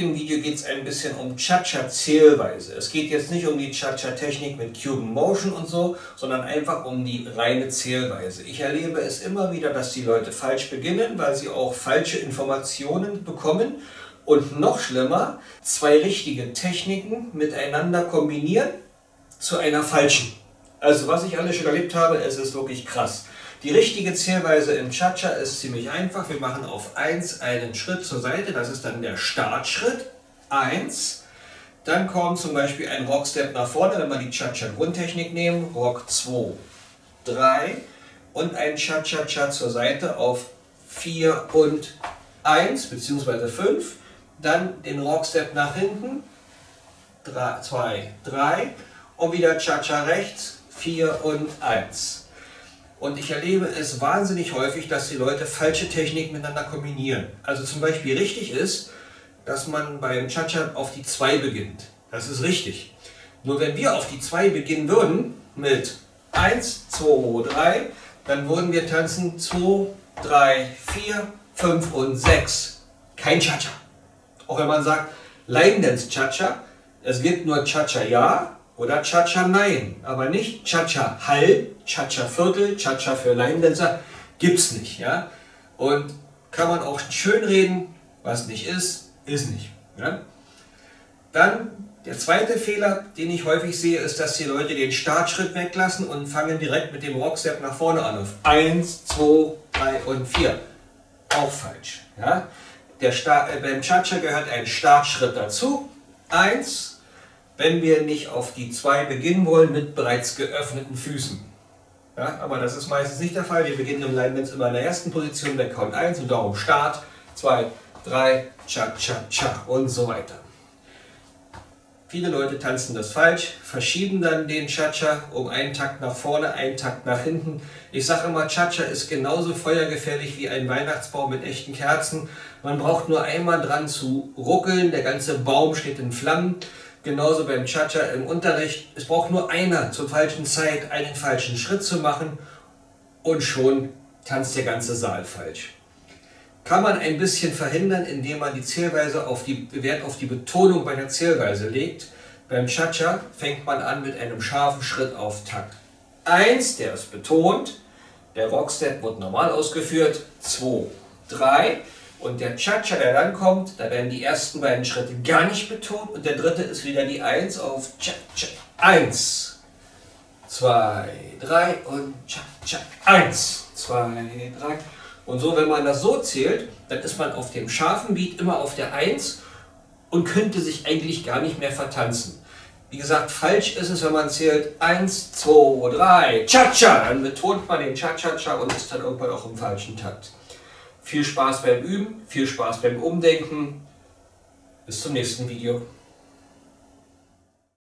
heutigen Video geht es ein bisschen um Cha-Cha-Zählweise. Es geht jetzt nicht um die Cha-Cha-Technik mit Cuban Motion und so, sondern einfach um die reine Zählweise. Ich erlebe es immer wieder, dass die Leute falsch beginnen, weil sie auch falsche Informationen bekommen. Und noch schlimmer, zwei richtige Techniken miteinander kombinieren zu einer falschen. Also was ich alles schon erlebt habe, es ist wirklich krass. Die richtige Zählweise im Cha-Cha ist ziemlich einfach. Wir machen auf 1 einen Schritt zur Seite, das ist dann der Startschritt. 1. Dann kommt zum Beispiel ein Rock-Step nach vorne, wenn wir die Cha-Cha-Grundtechnik nehmen. Rock 2, 3 und ein Cha-Cha-Cha zur Seite auf 4 und 1 bzw. 5. Dann den Rock-Step nach hinten, 3, 2, 3 und wieder Cha-Cha rechts, 4 und 1. Und ich erlebe es wahnsinnig häufig, dass die Leute falsche Techniken miteinander kombinieren. Also zum Beispiel richtig ist, dass man beim Cha-Cha auf die 2 beginnt. Das ist richtig. Nur wenn wir auf die 2 beginnen würden mit 1, 2, 3, dann würden wir tanzen 2, 3, 4, 5 und 6. Kein Cha-Cha. Auch wenn man sagt, Line Dance Cha-Cha, es gibt nur Cha-Cha ja oder Cha-Cha nein, aber nicht Cha-Cha halb, Cha-Cha Viertel, Cha-Cha für Line-Dancer, gibt's nicht. Ja? Und kann man auch schön reden, was nicht ist, ist nicht. Ja? Dann der zweite Fehler, den ich häufig sehe, ist, dass die Leute den Startschritt weglassen und fangen direkt mit dem Rock-Step nach vorne an. Auf 1, 2, 3 und 4. Auch falsch. Ja? Beim Cha-Cha gehört ein Startschritt dazu. 1. Wenn wir nicht auf die 2 beginnen wollen mit bereits geöffneten Füßen. Ja, aber das ist meistens nicht der Fall. Wir beginnen im Line Dance immer in der ersten Position, der Count 1 und darum Start, 2, 3, Cha-Cha-Cha und so weiter. Viele Leute tanzen das falsch, verschieben dann den Cha-Cha um einen Takt nach vorne, einen Takt nach hinten. Ich sage immer, Cha-Cha ist genauso feuergefährlich wie ein Weihnachtsbaum mit echten Kerzen. Man braucht nur einmal dran zu ruckeln, der ganze Baum steht in Flammen. Genauso beim Cha-Cha im Unterricht. Es braucht nur einer zur falschen Zeit einen falschen Schritt zu machen und schon tanzt der ganze Saal falsch. Kann man ein bisschen verhindern, indem man die Zählweise Wert auf die Betonung bei der Zählweise legt. Beim Cha-Cha fängt man an mit einem scharfen Schritt auf Takt 1, der ist betont. Der Rockstep wird normal ausgeführt. 2, 3. Und der Cha-Cha, der dann kommt, da werden die ersten beiden Schritte gar nicht betont und der dritte ist wieder die 1 auf Cha-Cha. 1, 2, 3 und Cha-Cha. 1, 2, 3. Und so, wenn man das so zählt, dann ist man auf dem scharfen Beat immer auf der 1 und könnte sich eigentlich gar nicht mehr vertanzen. Wie gesagt, falsch ist es, wenn man zählt 1, 2, 3, Cha-Cha. Dann betont man den Cha-Cha-Cha und ist dann irgendwann auch im falschen Takt. Viel Spaß beim Üben, viel Spaß beim Umdenken. Bis zum nächsten Video.